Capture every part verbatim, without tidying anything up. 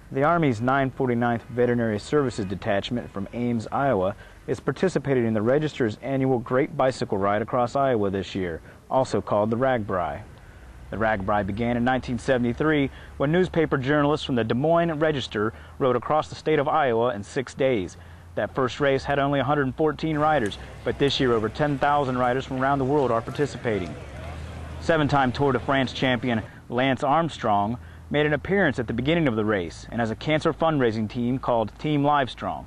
The Army's nine forty-ninth Veterinary Services Detachment from Ames, Iowa, is participating in the Register's annual Great Bicycle Ride across Iowa this year, also called the RAGBRAI. The RAGBRAI began in nineteen seventy-three when newspaper journalists from the Des Moines Register rode across the state of Iowa in six days. That first race had only one hundred fourteen riders, but this year over ten thousand riders from around the world are participating. Seven-time Tour de France champion Lance Armstrong made an appearance at the beginning of the race and has a cancer fundraising team called Team Livestrong.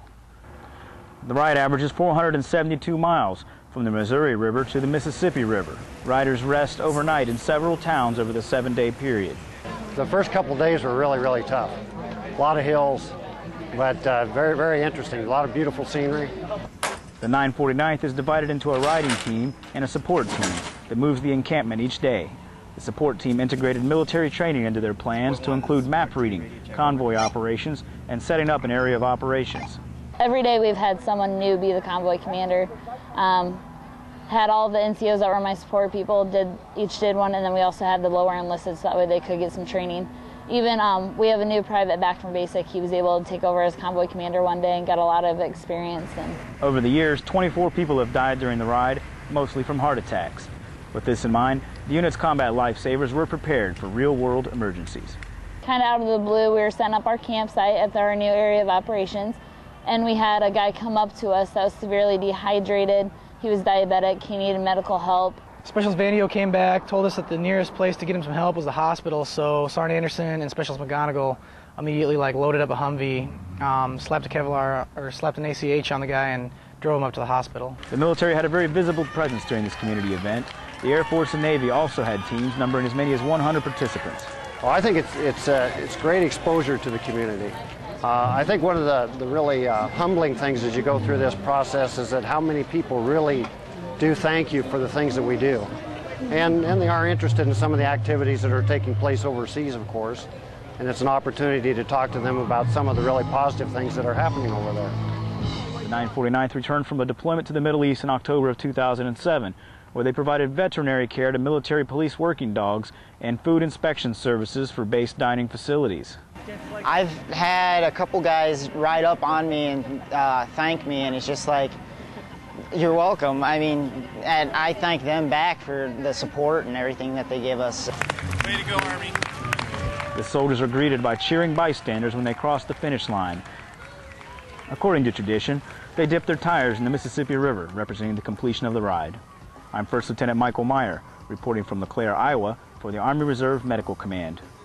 The ride averages four hundred seventy-two miles from the Missouri River to the Mississippi River. Riders rest overnight in several towns over the seven-day period. The first couple of days were really, really tough. A lot of hills, but uh, very, very interesting. A lot of beautiful scenery. The nine forty-ninth is divided into a riding team and a support team that moves the encampment each day. The support team integrated military training into their plans to include map reading, convoy operations, and setting up an area of operations. Every day we've had someone new be the convoy commander. Um, had all the N C Os that were my support people, did each did one, and then we also had the lower enlisted so that way they could get some training. Even um, we have a new private back from basic. He was able to take over as convoy commander one day and got a lot of experience. And over the years, twenty-four people have died during the ride, mostly from heart attacks. With this in mind, the unit's combat lifesavers were prepared for real-world emergencies. Kind of out of the blue, we were setting up our campsite at our new area of operations, and we had a guy come up to us that was severely dehydrated. He was diabetic. He needed medical help. Specialist Vandio came back, told us that the nearest place to get him some help was the hospital, so Sergeant Anderson and Specialist McGonigal immediately like loaded up a Humvee, um, slapped a Kevlar or slapped an A C H on the guy and drove him up to the hospital. The military had a very visible presence during this community event. The Air Force and Navy also had teams numbering as many as one hundred participants. Well, I think it's, it's, uh, it's great exposure to the community. Uh, I think one of the, the really uh, humbling things as you go through this process is that how many people really do thank you for the things that we do. And, and they are interested in some of the activities that are taking place overseas, of course. And it's an opportunity to talk to them about some of the really positive things that are happening over there. The nine forty-ninth returned from a deployment to the Middle East in October of two thousand seven, where they provided veterinary care to military police working dogs and food inspection services for base dining facilities. I've had a couple guys ride up on me and uh, thank me, and it's just like, you're welcome. I mean, and I thank them back for the support and everything that they give us. Way to go, Army. The soldiers are greeted by cheering bystanders when they cross the finish line. According to tradition, they dip their tires in the Mississippi River, representing the completion of the ride. I'm First Lieutenant Michael Meyer, reporting from LeClaire, Iowa, for the Army Reserve Medical Command.